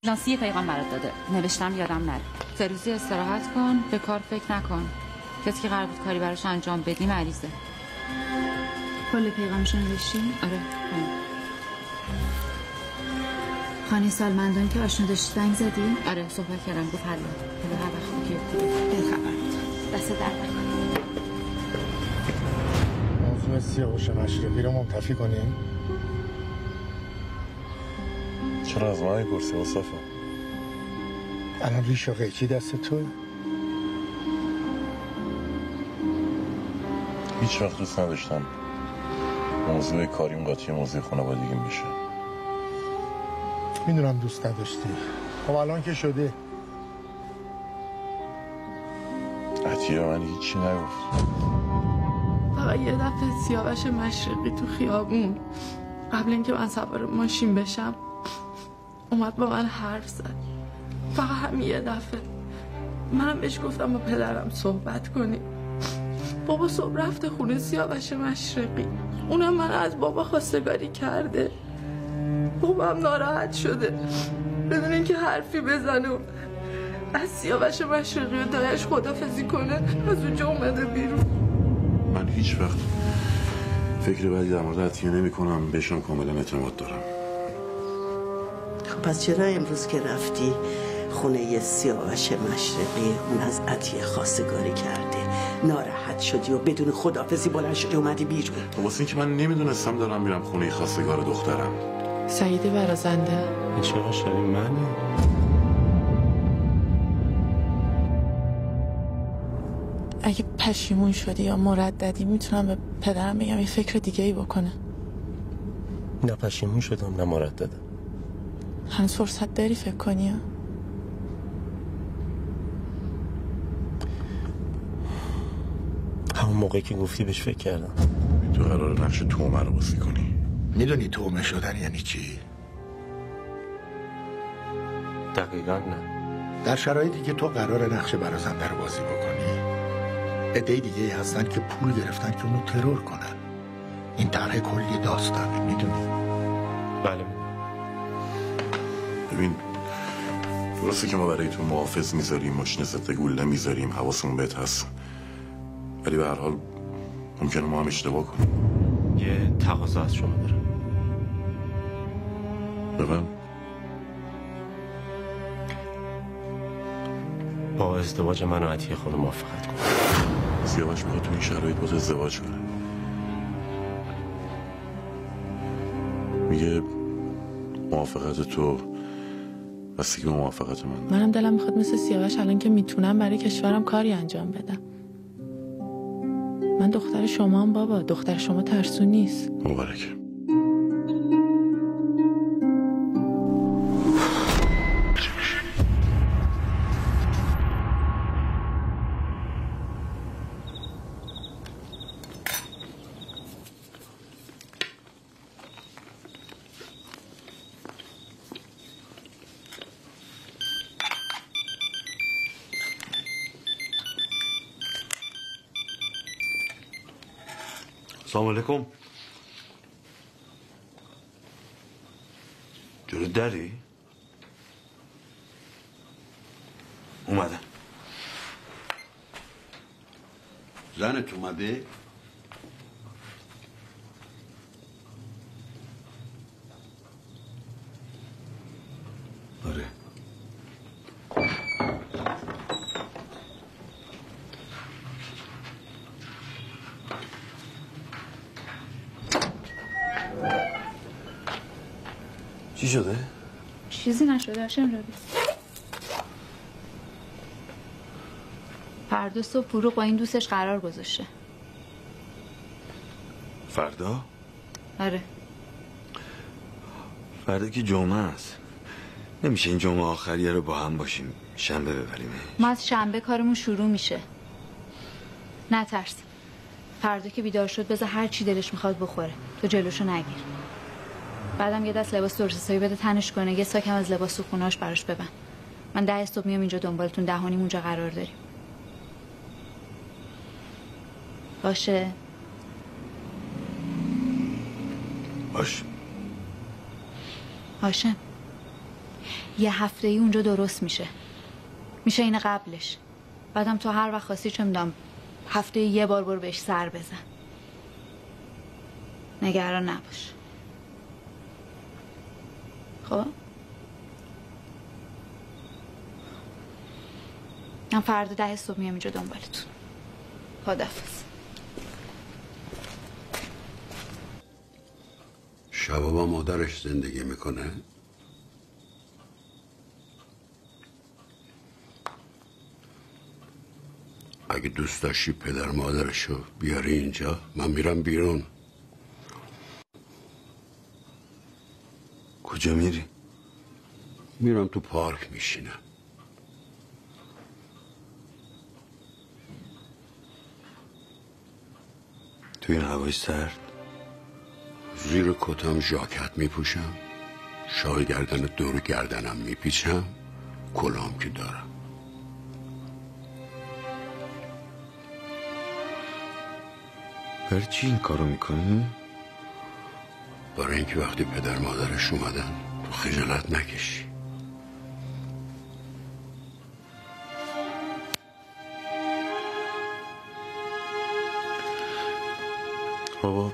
ناسی پیغام برات داده، نوشتم یادم نره. 3 روزی استراحت کن، به کار فکر نکن. کسی که قرار بود کاری براش انجام بدی مریضه. کل پیغامش نوشتی؟ آره. خانه سالمندان که آشنا داشتی زنگ زدی؟ آره صحبت کردم، گفت حله. حالا هر وقت که دلخبر دست در نکنه. موضوع سیاوش مشرقی رو منتفی کنیم؟ چرا از من میپرسی مصطفی؟ الان ریش و قیچی دست توی؟ هیچ وقت دوست نداشتم موضوع کاریم قاطی موضوع خانوادگیم بشه. میدونم دوست نداشتی، خب الان که شده. عطیه من هیچی نگفت. فقط یه دفعه سیاوش مشرقی تو خیابون قبل اینکه من سوار ماشین بشم اومد با من حرف زد. فقط همین یه دفعه. منم بهش گفتم با پدرم صحبت کنیم. بابا صبح رفته خونه سیاوش مشرقی، اونم من از بابا خواستگاری کرده. بابام ناراحت شده بدون اینکه حرفی بزنه و از سیاوش مشرقی و دایش خدافزی کنه از اونجا اومده بیرون. من هیچ وقت فکر بدی در مورد عطیه نمی کنم، بهشم کاملا اعتماد دارم. خب پس چرا امروز که رفتی خونه سیاوش مشرقی اون از عطیه خواستگاری کرده ناراحت شدی و بدون خدافزی بلند شدی اومدی بیرون؟ واسه اینکه من نمیدونستم دارم میرم خونه خواستگار دخترم. سعید برازنده این چرا شبیه منه؟ اگه پشیمون شدی یا مرددی میتونم به پدرم بگم یه فکر دیگه ای بکنه. نه پشیمون شدم نه مرددم. هنوز فرصت داری فکر کنی؟ همون موقعی که گفتی بهش فکر کردم. تو قرار نقش تومه رو بازی کنی؟ میدونی تومه شدن یعنی چی؟ دقیقا نه. در شرایطی که تو قرار نقش برازنده رو بازی بکنی، عده‌ای دیگه هستن که پول گرفتن که اونو ترور کنن. این طرح کلی داستانه، میدونی؟ بله. ببین درسته که ما برای تو محافظ میذاریم، ماشین ضد گول نمیذاریم، حواسمون بهت هست، ولی به هر حال ممکنه ما هم اشتباه کنیم. یه تقاضا از شما دارم. ببین با ازدواج من و عطیه خانم موافقت کن. سیاوش میخواد تو این شرایط باید ازدواج کنه. میگه موافقت تو بستگی به موافقت من. منم دلم میخواد مثل سیاوش الان که میتونم برای کشورم کاری انجام بدم. من دختر شمام بابا، دختر شما ترسو نیست. مبارک. سلام علیکم. درود داری؟ اومدم. زنت اومده؟ آره. چی شده؟ چیزی نشده هاشم روی. فردا صبح فروغ با این دوستش قرار گذاشته. فردا؟ آره. فردا که جمعه است. نمیشه این جمعه آخریه رو با هم باشیم شنبه ببریم؟ ما از شنبه کارمون شروع میشه. نترس. فردا که بیدار شد بذار هر چی دلش میخواد بخوره. تو جلوشو نگیر. بعدم یه دست لباس درست حسابی بده تنش کنه، یه ساکم از لباس و خوناش براش ببند. من 10 صبح میام اینجا دنبالتون، 10:30 اونجا قرار داریم. باشه؟ باشه. هاشم یه هفته ای اونجا درست میشه این قبلش. بعدم تو هر وقت خواستی چه میدونم هفته یه بار برو بهش سر بزن. نگران نباش. خب من فردا 10 صبح میام اینجا دنبالتون. خداحافظ. شبا با مادرش زندگی میکنه؟ اگه دوست داشتی پدر مادرشو بیاری اینجا من میرم بیرون. کجا میری؟ میرم تو پارک میشینم. تو این هوای سرد؟ زیر کتم ژاکت میپوشم، شال گردن دور گردنم میپیچم، کلام که دارم. برای چی این کارو میکنی؟ برای اینکه وقتی پدر مادرش اومدن تو خجالت نکشی. بابا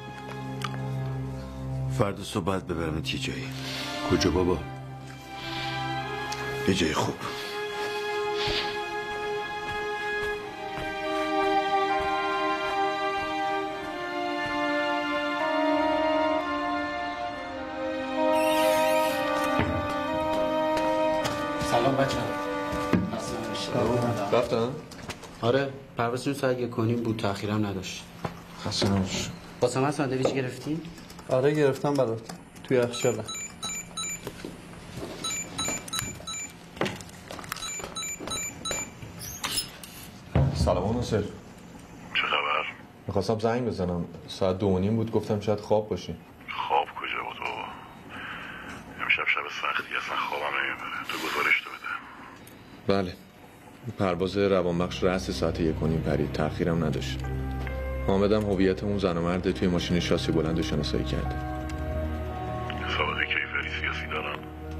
فردا صبح باید ببرمت یه جایی. کجا بابا؟ یه جای خوب. سلام بچه ها. رفتن؟ آره پروازشون ساعت 1:30 بود، تأخیرم نداشت. خسته نباش. واسه من ساندویچ گرفتین؟ آره گرفتم برات توی یخچاله. سلام ناصر. چه خبر؟ میخواستم زنگ بزنم، ساعت 2:30 بود، گفتم شاید خواب باشی. خواب کجا بود بابا؟ امشب شب سختی، اصلا خوابم نمیبره. تو گزارش تو بده. بله پرواز روانبخش رأس ساعت 1:30 پرید، تأخیرم نداشت. حامدم هویت اون زن و مرد توی ماشین شاسی بلند رو شناسایی کرده. سابقه کیفری سیاسی دارن؟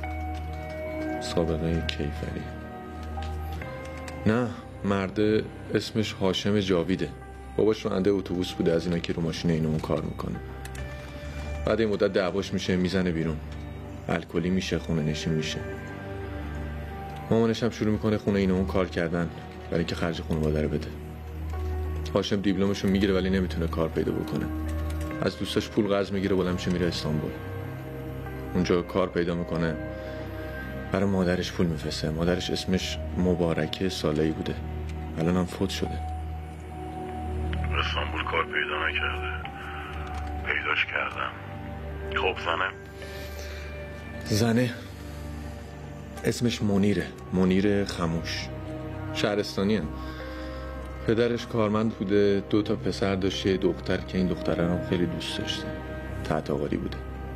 سابقه کیفری؟ نه، مرد اسمش هاشم جاویده. باباش راننده اتوبوس بوده، از اینا که رو ماشین اینو اون کار میکنه. بعد این مدت دعواش میشه، میزنه بیرون، الکلی میشه، خونه نشین میشه. مامانش هم شروع میکنه خونه اینو اون کار کردن برای اینکه خرج خانواده رو بده. هاشم دیپلمشو میگیره ولی نمیتونه کار پیدا بکنه. از دوستاش پول قرض میگیره، بلند میشه میره استانبول. اونجا کار پیدا میکنه، برای مادرش پول میفرسته. مادرش اسمش مبارکه صالحی بوده، الان هم فوت شده. استانبول کار پیدا نکرده، پیداش کردم. خب زنه اسمش منیر خموش، شهرستانی هم. پدرش کارمند بوده، 2 تا پسر داشته، دختر که این دختره هم خیلی دوست داشته، تحت آقاری بوده.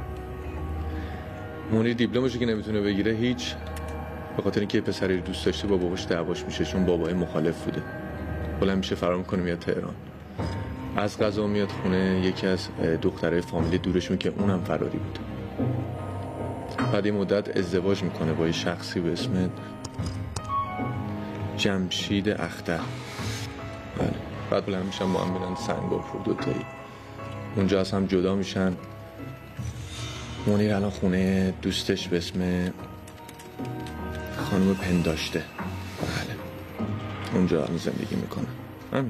منیر دیپلمشو که نمیتونه بگیره هیچ، به خاطر اینکه پسری دوست داشته با باباش دعواش میشه، چون بابای مخالف بوده. بلند میشه فرار میکنه میاد تهران. از قضا میاد خونه یکی از دخترای فامیلی دورشون که اونم فراری بوده. بعد این مدت ازدواج میکنه با یه شخصی به اسم جمشید اختر. بله. بعد بلند میشن با هم میرن سنگاپور دوتایی. اونجا از هم جدا میشن. منیر الان خونه دوستش به اسم خانم پنداشته. بله اونجا الان زندگی میکنه. همین.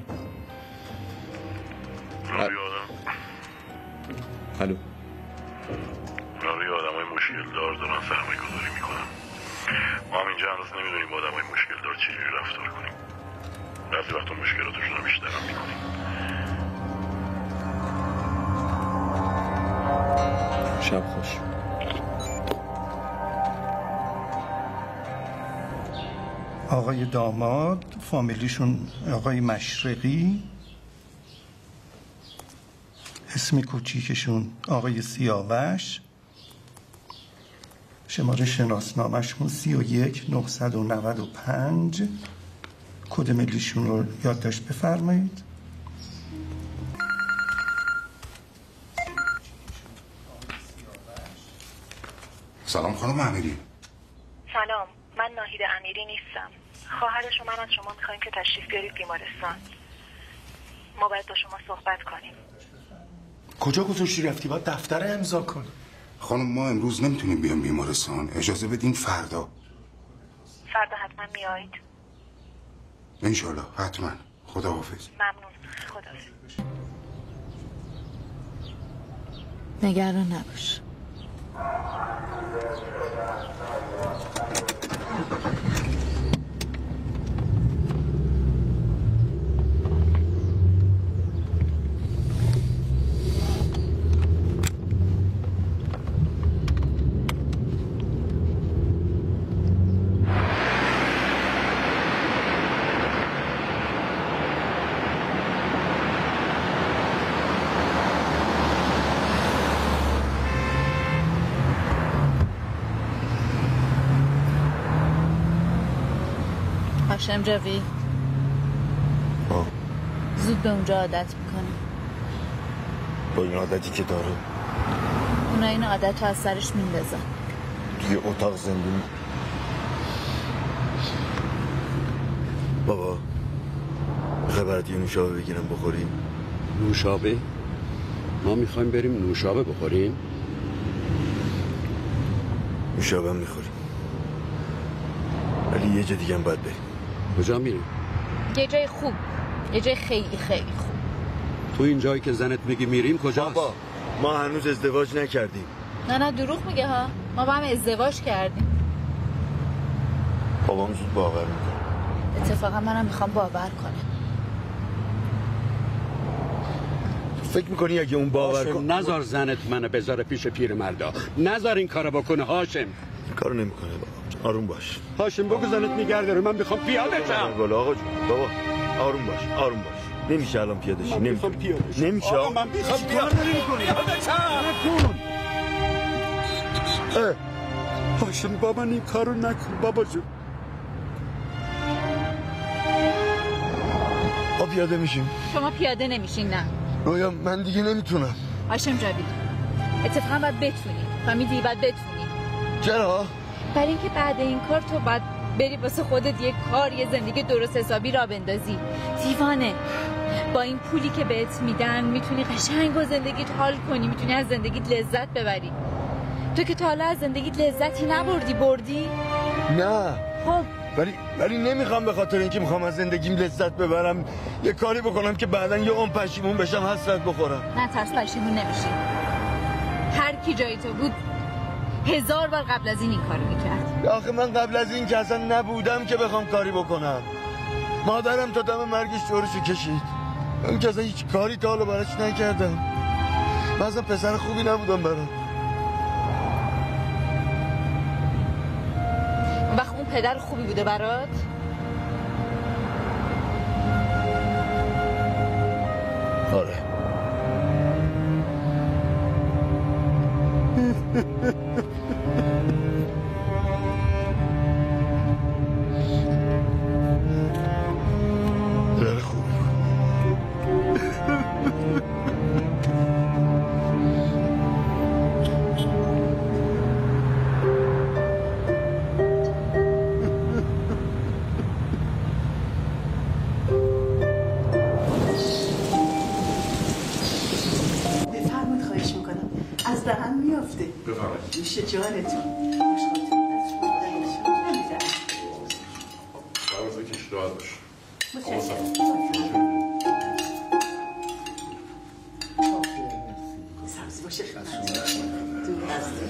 الو. برای آدم های مشکل دار دارن سرمایه گذاری میکنن. ما هم اینجا هنوز نمیدونیم با آدم های مشکل دار چجوری رفتار کنیم. بعضی وقتا مشکلاتشون رو بیشتر هم میکنیم. شب خوش. آقای داماد فامیلیشون آقای مشرقی، اسم کوچیکشون آقای سیاوش، شماره شناسنامه‌شون 31995. کد ملیشون رو یادداشت بفرمایید. سلام خانم امیری. ناهید امیری نیستم. خواهرش و من از شما میخوایم که تشریف بیارید بیمارستان. ما باید با شما صحبت کنیم. کجا گذاشتی رفتی؟ باید دفتر امضا کنی. خانم ما امروز نمیتونیم بیام بیمارستان، اجازه بدین فردا. فردا حتما میایید؟ انشالله حتما. خداحافظ. ممنون. خداحافظ. نگران نباش. هاشم جاوی زود به اونجا عادت میکنه. با این عادتی که داره اونا این عادت رو از سرش میندازن. توی اتاق زندون. بابا میخوای برات یه نوشابه بگیرم بخوریم؟ نوشابه؟ ما میخوایم بریم نوشابه بخوریم؟ نوشابه هم میخوریم ولی یه جا دیگه هم باید بریم. کجا میریم؟ یه جای خوب، یه جای خیلی خیلی خوب. تو این جایی که زنت میگی میریم کجاست؟ بابا ما هنوز ازدواج نکردیم. نه دروغ میگه ها، ما با هم ازدواج کردیم. بابام زود باور میکنه. اتفاقا منم میخوام باور کنم. فکر میکنی اگه اون باور کنه؟ نذار زنت منو بذاره پیش پیرمردا، نذار این کارو بکنه. هاشم کارو نمیکنه بابا. آروم باش. هاشم بگو زنت نگرد داره. من میخوام پیاده شم. بالا آقا جون. بابا آروم باش آروم باش. نمیشه الان پیاده شی. نمیشه. آقا من میخوام پیاده شم. هاشم بابا این کارو نکن بابا جون. ما پیاده میشیم. شما پیاده نمیشین. نه رویا من دیگه نمیتونم. هاشم جاوی اتفاقا باید بتونی. فهمیدی؟ باید بتونی. چرا؟ برای اینکه بعد این کار تو باید بری واسه خودت یه کار، یه زندگی درست حسابی را بندازی. دیوانه. با این پولی که بهت میدن میتونی قشنگ با زندگیت حال کنی، میتونی از زندگیت لذت ببری. تو که تا حالا از زندگیت لذتی نبردی؟ بردی؟ نه. خب ولی نمیخوام به خاطر اینکه میخوام از زندگیم لذت ببرم یه کاری بکنم که بعدن یه عمر پشیمون بشم، حسرت بخورم. نه ترس، پشیمون نمیشی. هر کی جای تو بود 1000 بار قبل از این کارو میکرد. آخه من قبل از این که اصلا نبودم که بخوام کاری بکنم. مادرم تا دم مرگش جورشو کشید. من که اصلا هیچ کاری تا حالا براش نکردم. من اصلا پسر خوبی نبودم برام. وقت اون پدر خوبی بوده برات؟ آره. پدر خوبی. دهن میافته. بفرمایید. میشه جانتون. باید کشید راحت باش. سبزی باشه دور هستی.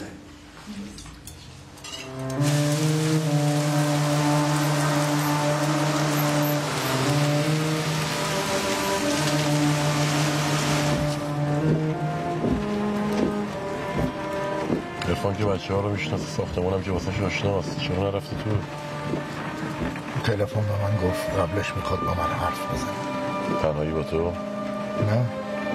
عرفان که بچه ها رو میشناسه، ساختمانم که واسه آشناست. چرا نرفتی تو؟ تلفن به من گفت قبلش میخواد با من حرف بزنه. تنهایی با تو؟ نه.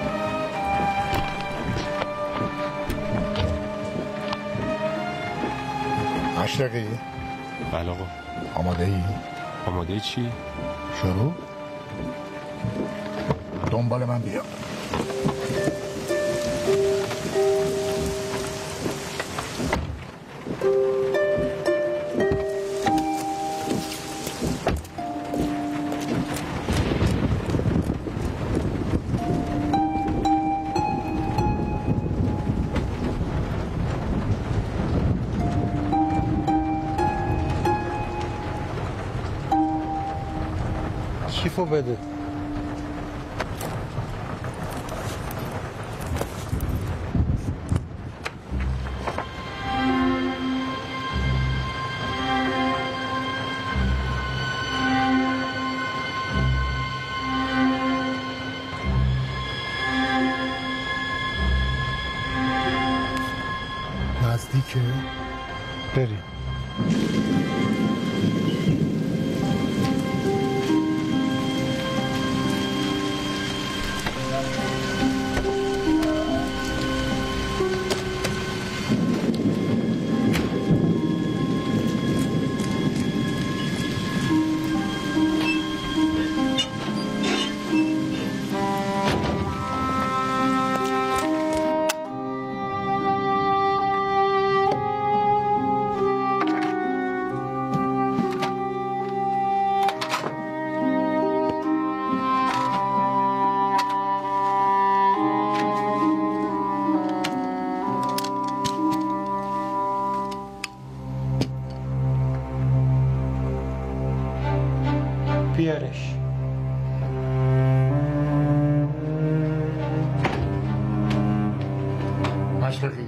مشرقی؟ بله آقا. آماده ای؟ آماده چی؟ شروع؟ دنبال من بیا. کیفو بده. نزدیکه؟ بریم. بیارش. مشرقی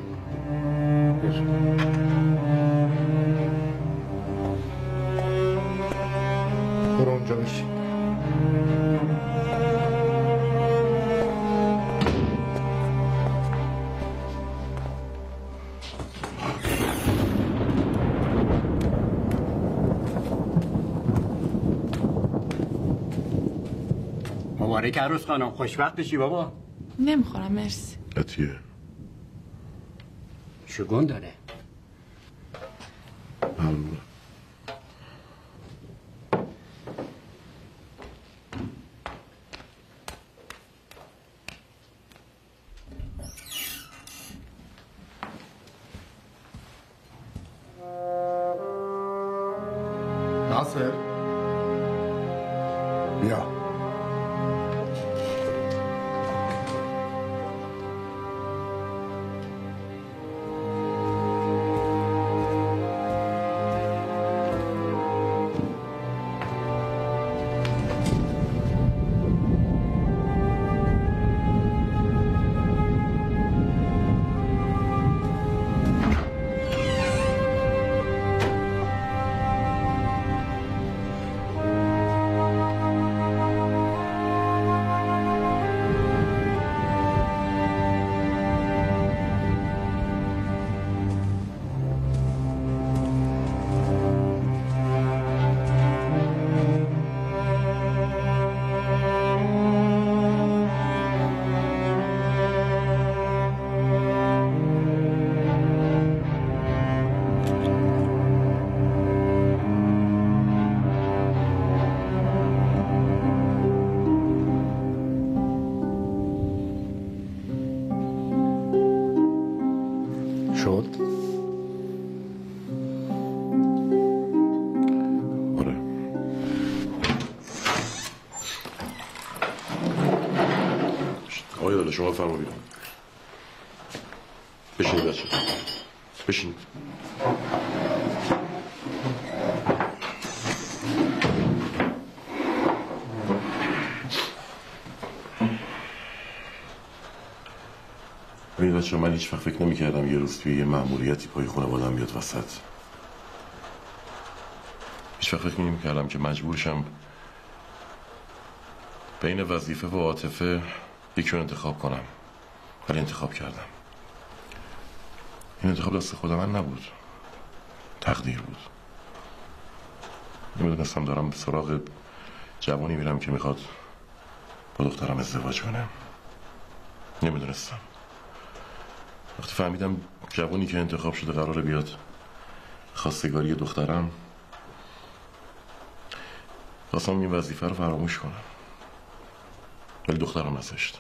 برو اونجا بشین. مبارک عروس خانم، خوشبخت بشی بابا. نمیخورم مرسی. عطیه شگون داره. معلومه. ناصر بیا. شد؟ آره. آقای داده شما فرما بیرون. بشینید بچه. بشینید. ببینید بچه من هیچ وقت فکر نمی کردم یه روز توی یه مأموریتی پای خانواده‌ام بیاد وسط. هیچ وقت فکر نمی کردم که مجبورشم بین وظیفه و عاطفه یکی رو انتخاب کنم، ولی انتخاب کردم. این انتخاب دست خود من نبود، تقدیر بود. نمیدونستم دارم به سراغ جوانی میرم که میخواد با دخترم ازدواج کنه. نمیدونستم. وقتی فهمیدم جوانی که انتخاب شده قراره بیاد خواستگاری دخترم، خواستم این وظیفه رو فراموش کنم، ولی دخترم نذاشت.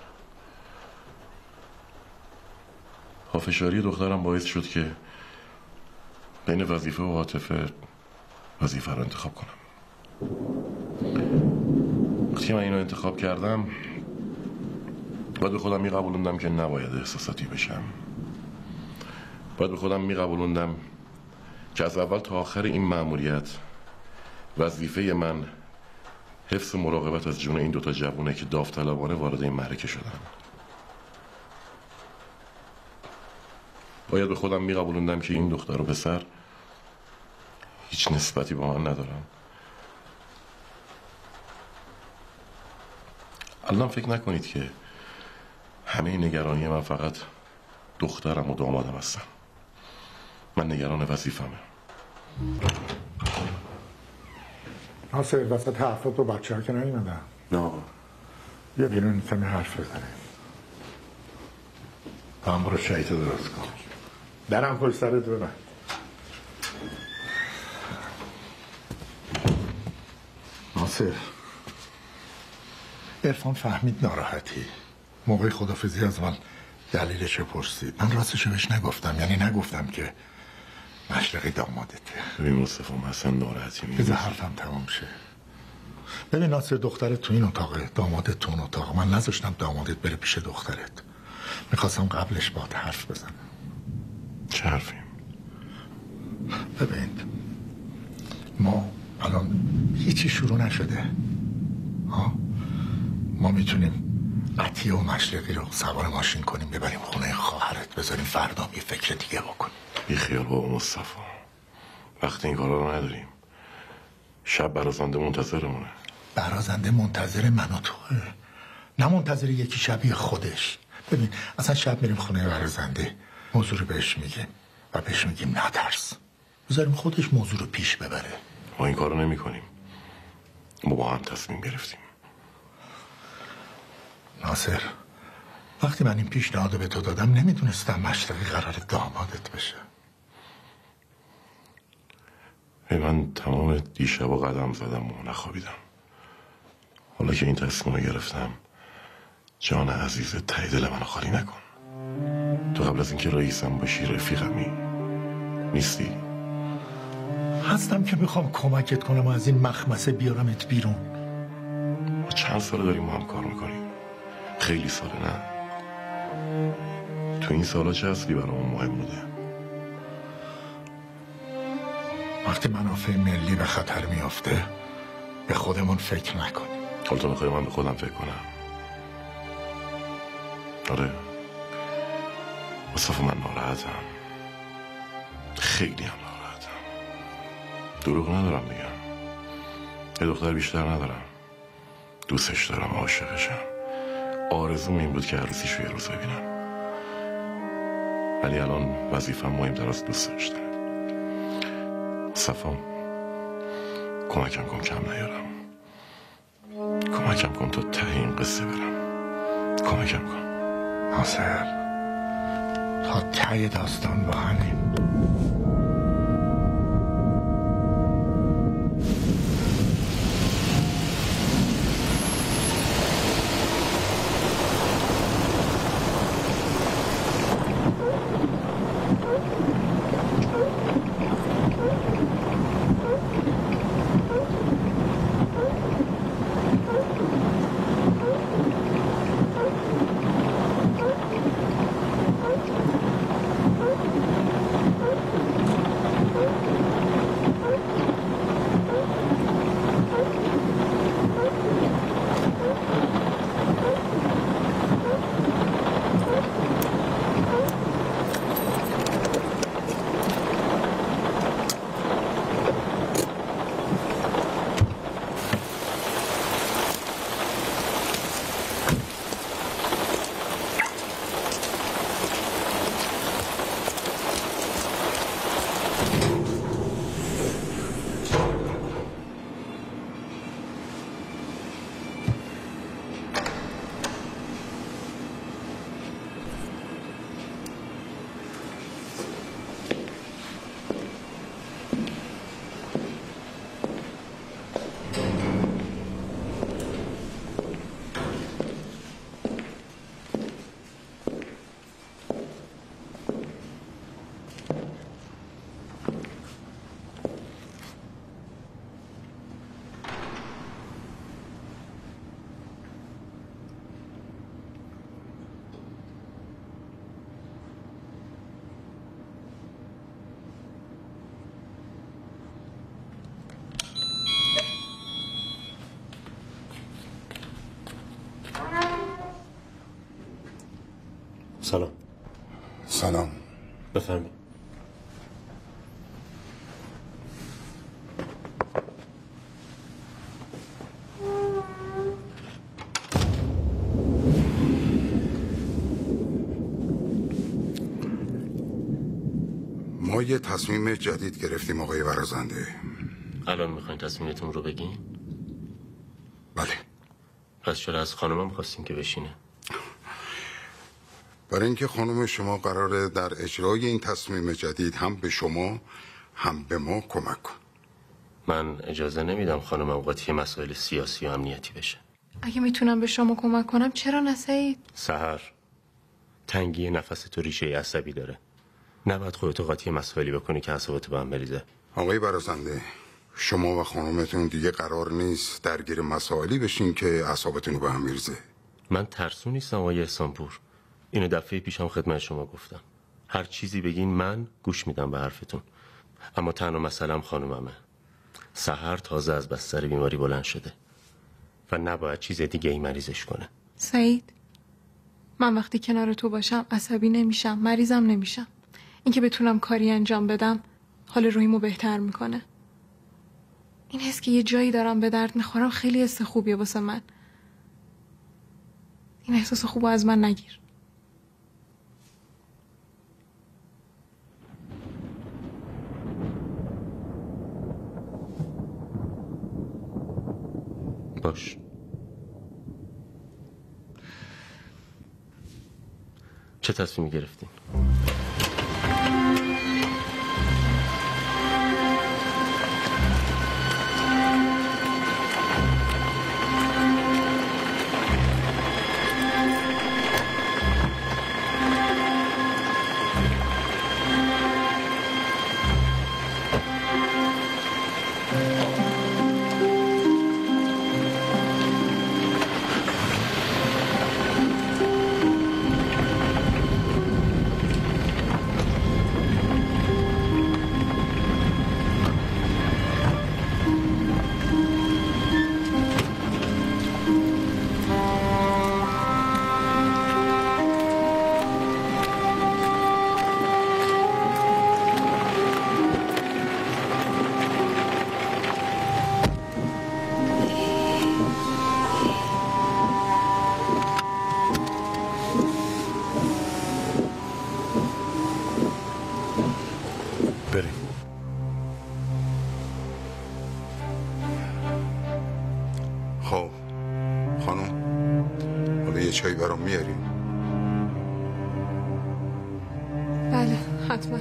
پافشاری دخترم باعث شد که بین وظیفه و عاطفه وظیفه رو انتخاب کنم. وقتی من اینو انتخاب کردم باید به خودم میقبولوندم که نباید احساساتی بشم. باید به خودم میقبولوندم که از اول تا آخر این مأموریت وظیفه من حفظ و مراقبت از جون این دوتا جوونه که داوطلبانه وارد این معرکه شدن. باید به خودم میقبولوندم که این دختر و پسر هیچ نسبتی با من ندارن. الان فکر نکنید که همه نگرانی من فقط دخترم و دامادم هستم. من نگران وظیفمه. ناصر وسط حرفات با بچه ها که نیومدن. نه بیا بیرون کمی حرف بزنیم. تا هم برو شایط درست کن. درم پل سرت ببن. ناصر عرفان فهمید ناراحتی. موقع خدافزی از من دلیلش پرسید. من راستشو بهش نگفتم، یعنی نگفتم که مشرقی دامادته. ببین مصطفی اصلا ناراحتی نیست. بذار حرفم تمام شه. ببین ناصر دخترت تو این اتاقه، دامادت تو اون اتاق. من نذاشتم دامادت بره پیش دخترت. میخواستم قبلش باهات حرف بزنم. چه حرفی؟ ببین ما الان هیچی شروع نشده. ما میتونیم عطیه و مشرقی رو سوار ماشین کنیم ببریم خونه خواهرت، بذاریم فردا یه فکر دیگه بکنیم. بی خیال بابا مصطفی، وقت این کارا رو نداریم. شب برازنده منتظرمونه. برازنده منتظر من و توه، نه منتظر یکی شبیه خودش. ببین اصلا شب میریم خونه برازنده، موضوع رو بهش میگیم و بهش میگیم نترس، بذاریم خودش موضوع رو پیش ببره. ما این کارو نمی کنیم. ما با هم تصمیم گرفتیم. ناصر وقتی من این پیشنهاد به تو دادم نمیدونستم مشرقی قرار دامادت بشه. من تمام دیشب و قدم زدم و نخوابیدم. حالا که این تصمیم رو گرفتم جان عزیز ته دل منو خالی نکن. تو قبل از اینکه رئیسم باشی رفیقمی نیستی؟ هستم که میخوام کمکت کنم و از این مخمسه بیارمت بیرون. ما چند ساله داریم ما هم کار میکنیم. خیلی ساله نه. تو این سالا چه اصلی برامون مهم بوده؟ وقتی منافع ملی به خطر میافته به خودمون فکر نکنیم. حالا تو میخوای من به خودم فکر کنم؟ آره مصطفی من ناراحتم، خیلی هم ناراحتم. دروغ ندارم میگم. یه دختر بیشتر ندارم. دوستش دارم، عاشقشم. آرزوم این بود که عروسیشو یه روز ببینم، ولی الان وظیفه‌م مهمتر از دوست داشتن. صفام کمکم کن کم نیارم. کمکم کن تا ته این قصه برم. کمکم کن ناصر، تا ته داستان با همین. سلام. بفرمایید. ما یه تصمیم جدید گرفتیم آقای ورازنده. الان میخواین تصمیمتون رو بگین؟ بله. پس چرا از خانمم خواستین که بشینه؟ برای اینکه خانم شما قراره در اجرای این تصمیم جدید هم به شما هم به ما کمک کن. من اجازه نمیدم خانمم قاطی مسائل سیاسی و امنیتی بشه. اگه میتونم به شما کمک کنم چرا نه سعید؟ سحر، تنگی نفس تو ریشه عصبی داره. نباید خودتو قاطی مسائلی بکنی که اعصابتو به هم بریزه. آقای برازنده، شما و خانمتون دیگه قرار نیست درگیر مسائلی بشین که اعصابتون رو به هم میریزه. من ترسو نیستم آقای احسانپور. اینو دفعه پیشم خدمت شما گفتم. هر چیزی بگین من گوش میدم به حرفتون. اما تنها مسئله‌ام خانوممه. سحر تازه از بستر بیماری بلند شده و نباید چیز دیگه ای مریضش کنه. سعید، من وقتی کنار تو باشم عصبی نمیشم، مریضم نمیشم. اینکه بتونم کاری انجام بدم حال روحیمو بهتر میکنه. این حس که یه جایی دارم به درد میخورم خیلی حس خوبیه واسه من. این احساس خوبو از من نگیر. باش. چه تصمیمی گرفتین؟ خب خانم، حالا یه چایی برام میاریم؟ بله حتما.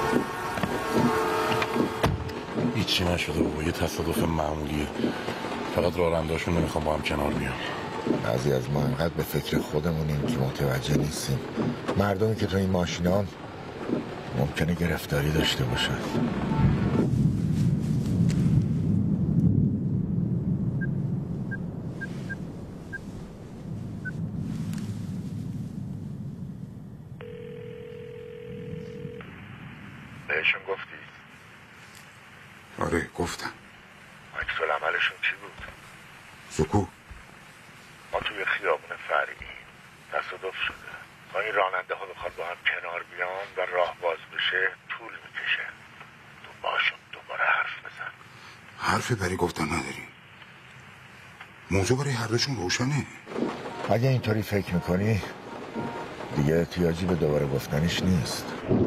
هیچی نشده بابا، یه تصادف معمولیه. فقط راننده‌هاشون نمیخوام با هم کنار بیان. بعضی از ما اینقدر به فکر خودمونیم که متوجه نیستیم مردمی که تو این ماشینان ممکنه گرفتاری داشته باشن. بهشون گفتی؟ آره گفتم. عکس العملشون چی بود؟ سکو ما توی خیابون فرعی تصادف شده. تا این راننده ها بخواد با هم کنار بیان و راه باز بشه طول میکشه. تو باشون دوباره حرف بزن. حرفی برای گفتن نداریم. موضوع برای هر دوشون روشنه. اگه اینطوری فکر میکنی دیگه احتیاجی به دوباره گفتنش نیست.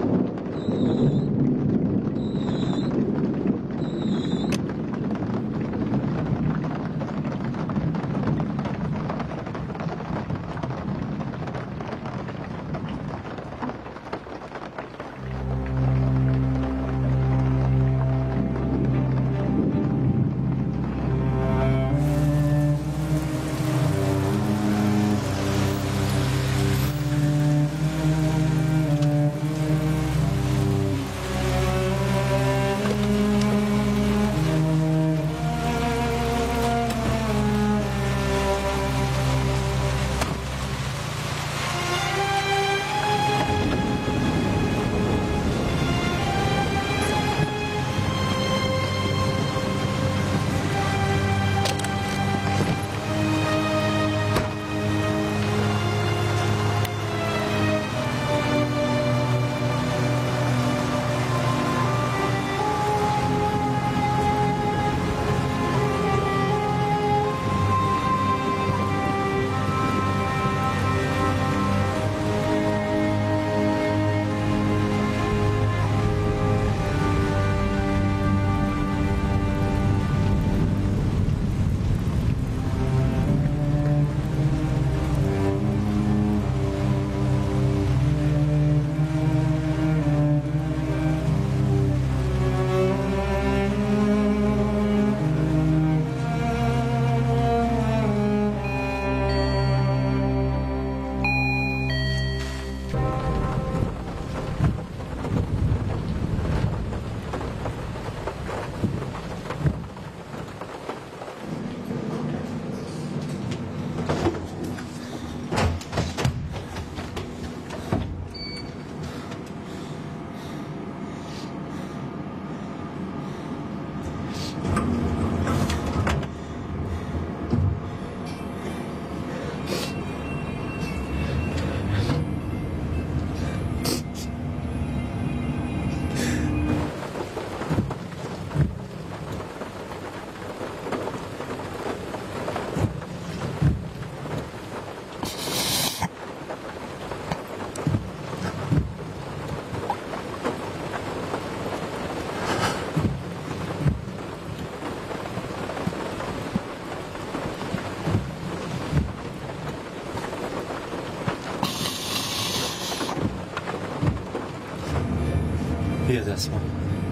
بیا دستمان.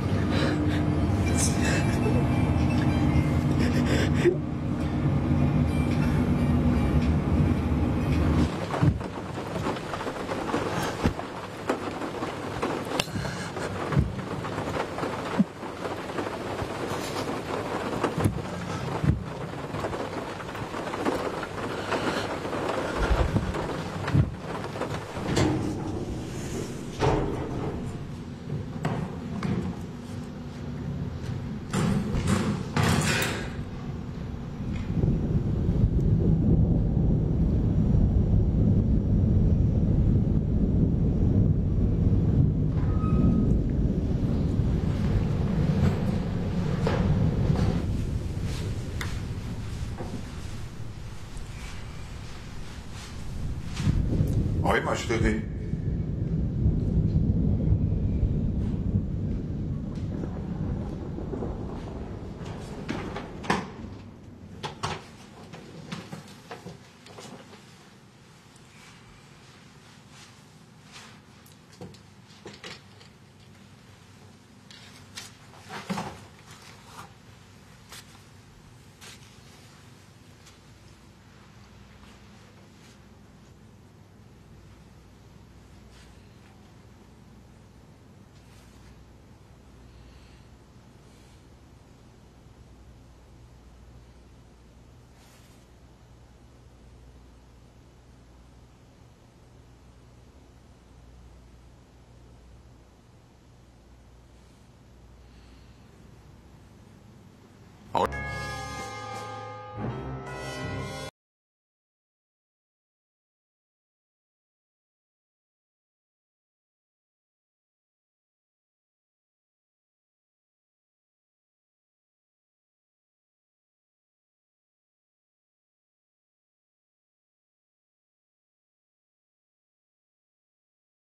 آقای مشتقی آقا